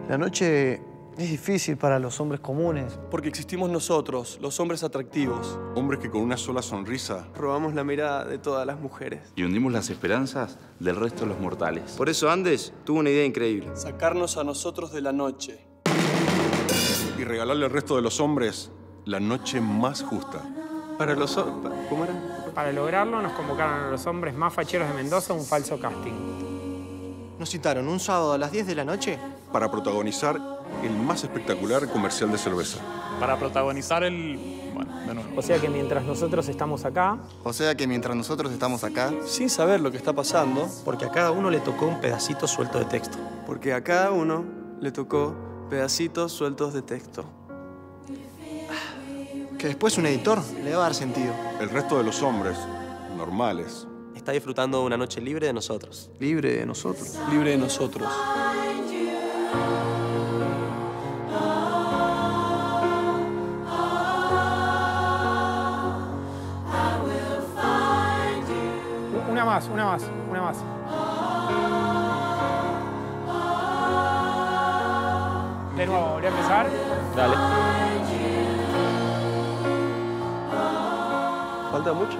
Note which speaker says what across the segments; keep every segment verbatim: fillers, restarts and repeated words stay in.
Speaker 1: La noche es difícil para los hombres comunes.
Speaker 2: Porque existimos nosotros, los hombres atractivos.
Speaker 3: Hombres que con una sola sonrisa
Speaker 2: robamos la mirada de todas las mujeres.
Speaker 4: Y hundimos las esperanzas del resto de los mortales.
Speaker 5: Por eso Andes tuvo una idea increíble.
Speaker 2: Sacarnos a nosotros de la noche.
Speaker 3: y regalarle al resto de los hombres la noche más justa.
Speaker 2: Para los... ¿Cómo era?
Speaker 6: Para lograrlo nos convocaron a los hombres más facheros de Mendoza a un falso casting.
Speaker 1: Nos citaron un sábado a las diez de la noche
Speaker 3: para protagonizar el más espectacular comercial de cerveza.
Speaker 7: Para protagonizar el... Bueno, de nuevo.
Speaker 6: O sea que mientras nosotros estamos acá...
Speaker 5: O sea que mientras nosotros estamos acá...
Speaker 2: Sin saber lo que está pasando...
Speaker 8: Porque a cada uno le tocó un pedacito suelto de texto.
Speaker 2: Porque a cada uno le tocó pedacitos sueltos de texto.
Speaker 1: Que después un editor le va a dar sentido.
Speaker 3: El resto de los hombres, normales...
Speaker 8: Está disfrutando de una noche libre de nosotros.
Speaker 1: Libre de nosotros.
Speaker 2: Libre de nosotros.
Speaker 6: Una más, una más, una más. De nuevo, voy a empezar.
Speaker 8: Dale.
Speaker 2: ¿Falta mucho?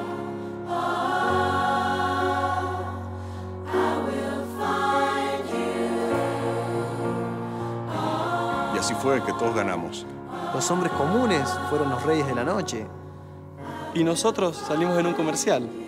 Speaker 3: Y así fue que todos ganamos.
Speaker 1: Los hombres comunes fueron los reyes de la noche.
Speaker 2: Y nosotros salimos en un comercial.